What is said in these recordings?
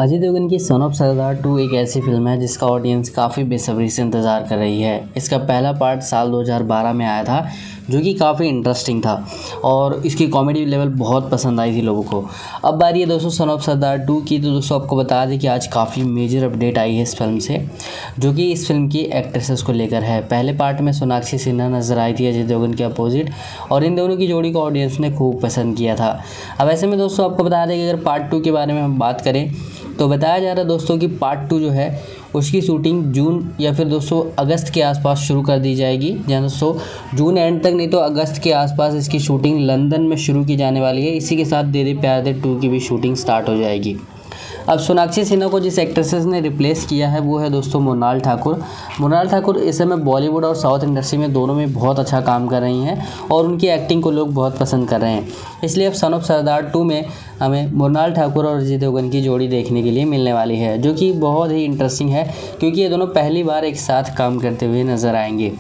अजय देवगन की son of सरदार 2 एक ऐसी फिल्म है जिसका ऑडियंस काफ़ी बेसब्री से इंतज़ार कर रही है। इसका पहला पार्ट साल 2012 में आया था जो कि काफ़ी इंटरेस्टिंग था और इसकी कॉमेडी लेवल बहुत पसंद आई थी लोगों को। अब बारी है दोस्तों सन ऑफ सरदार 2 की। तो दोस्तों आपको बता दें कि आज काफ़ी मेजर अपडेट आई है इस फिल्म से, जो कि इस फिल्म की एक्ट्रेसेस को लेकर है। पहले पार्ट में सोनाक्षी सिन्हा नजर आई थी अजय देवगन के अपोजिट, और इन दोनों की जोड़ी को ऑडियंस ने खूब पसंद किया था। अब ऐसे में दोस्तों आपको बता दें कि अगर पार्ट 2 के बारे में हम बात करें तो बताया जा रहा है दोस्तों कि पार्ट 2 जो है उसकी शूटिंग जून या फिर दोस्तों अगस्त के आसपास शुरू कर दी जाएगी। जहाँ दोस्तों जून एंड तक नहीं तो अगस्त के आसपास इसकी शूटिंग लंदन में शुरू की जाने वाली है। इसी के साथ दे दे प्यार दे 2 की भी शूटिंग स्टार्ट हो जाएगी। अब सोनाक्षी सिन्हा को जिस एक्ट्रेसेस ने रिप्लेस किया है वो है दोस्तों मोनाल ठाकुर। मोनाल ठाकुर इस समय बॉलीवुड और साउथ इंडस्ट्री में दोनों में बहुत अच्छा काम कर रही हैं और उनकी एक्टिंग को लोग बहुत पसंद कर रहे हैं। इसलिए अब सन ऑफ सरदार 2 में हमें मोनाल ठाकुर और अजय देवगन की जोड़ी देखने के लिए मिलने वाली है, जो कि बहुत ही इंटरेस्टिंग है क्योंकि ये दोनों पहली बार एक साथ काम करते हुए नजर आएंगे।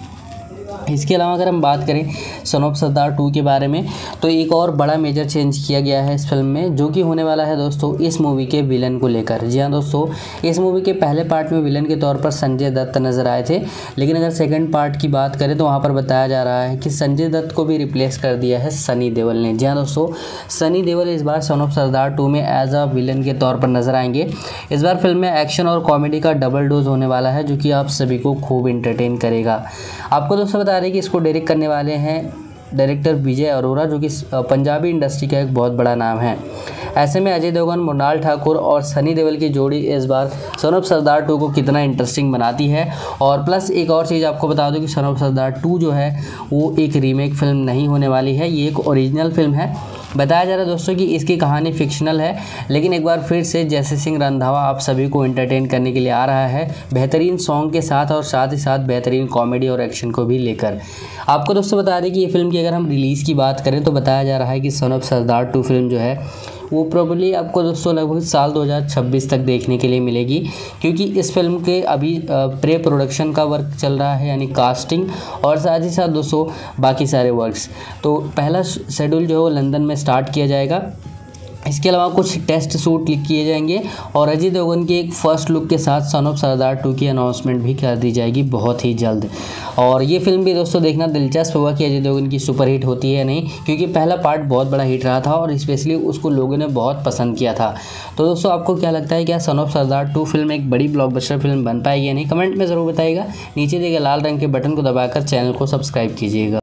इसके अलावा अगर हम बात करें सन ऑफ सरदार 2 के बारे में तो एक और बड़ा मेजर चेंज किया गया है इस फिल्म में, जो कि होने वाला है दोस्तों इस मूवी के विलन को लेकर। जी हाँ दोस्तों, इस मूवी के पहले पार्ट में विलन के तौर पर संजय दत्त नजर आए थे, लेकिन अगर सेकंड पार्ट की बात करें तो वहाँ पर बताया जा रहा है कि संजय दत्त को भी रिप्लेस कर दिया है सनी देओल ने। जी हाँ दोस्तों, सनी देओल इस बार सन ऑफ सरदार 2 में एज अ विलन के तौर पर नजर आएंगे। इस बार फिल्म में एक्शन और कॉमेडी का डबल डोज होने वाला है, जो कि आप सभी को खूब इंटरटेन करेगा। आपको दोस्तों बता दें कि इसको डायरेक्ट करने वाले हैं डायरेक्टर विजय अरोरा, जो कि पंजाबी इंडस्ट्री का एक बहुत बड़ा नाम है। ऐसे में अजय देवगन, मोनाल ठाकुर और सनी देओल की जोड़ी इस बार सन ऑफ सरदार 2 को कितना इंटरेस्टिंग बनाती है। और प्लस एक और चीज़ आपको बता दूं कि सन ऑफ सरदार 2 जो है वो एक रीमेक फिल्म नहीं होने वाली है, ये एक ओरिजिनल फिल्म है। बताया जा रहा है दोस्तों कि इसकी कहानी फिक्शनल है, लेकिन एक बार फिर से जैसे सिंह रंधावा आप सभी को एंटरटेन करने के लिए आ रहा है बेहतरीन सॉन्ग के साथ और साथ ही साथ बेहतरीन कॉमेडी और एक्शन को भी लेकर। आपको दोस्तों बता दें कि ये फिल्म की अगर हम रिलीज़ की बात करें तो बताया जा रहा है कि सन ऑफ सरदार 2 फिल्म जो है वो प्रोबेबली आपको दोस्तों लगभग साल 2026 तक देखने के लिए मिलेगी, क्योंकि इस फिल्म के अभी प्री प्रोडक्शन का वर्क चल रहा है, यानी कास्टिंग और साथ ही साथ दोस्तों बाकी सारे वर्क्स। तो पहला शेड्यूल जो है वो लंदन में स्टार्ट किया जाएगा। इसके अलावा कुछ टेस्ट शूट किए जाएंगे और अजय देवगन के एक फर्स्ट लुक के साथ सन ऑफ सरदार 2 की अनाउंसमेंट भी कर दी जाएगी बहुत ही जल्द। और ये फिल्म भी दोस्तों देखना दिलचस्प होगा कि अजय देवगन की सुपर हिट होती है या नहीं, क्योंकि पहला पार्ट बहुत बड़ा हिट रहा था और स्पेशली उसको लोगों ने बहुत पसंद किया था। तो दोस्तों आपको क्या लगता है, क्या सन ऑफ सरदार 2 फिल्म एक बड़ी ब्लॉकबस्टर फिल्म बन पाएगी या नहीं, कमेंट में ज़रूर बताइएगा। नीचे दिए गए लाल रंग के बटन को दबाकर चैनल को सब्सक्राइब कीजिएगा।